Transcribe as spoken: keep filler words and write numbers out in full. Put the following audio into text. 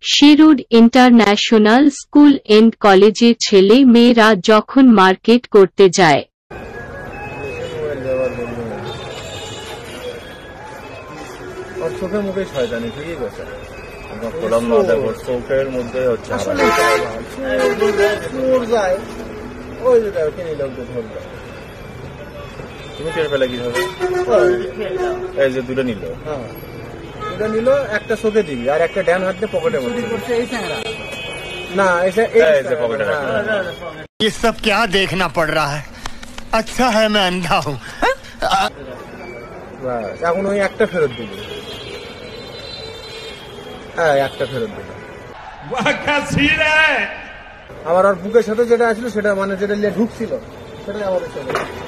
শিরুর international school and কলেজে ছেলে মেয়েরা যখন মার্কেট করতে যায় চোখের মুখে শয়তানি ঠিকই করছে চোখের মধ্যে হচ্ছে তুমি টের পেলে কি হবে এই যে দুটো নিল দুটো নিল একটা চোখে দিবি আর একটা ড্যান হাত দিয়ে পকেটে না এসে পকেটে ये सब क्या देखना पड़ रहा है अच्छा है मैं अंधा हूँ এখন ওই একটা ফেরত দিবি হ্যাঁ একটা ফেরত দিল আমার আর বুকের সাথে যেটা আসলো সেটা মানে যেটা ঢুকছিল সেটাই আমাদের চলে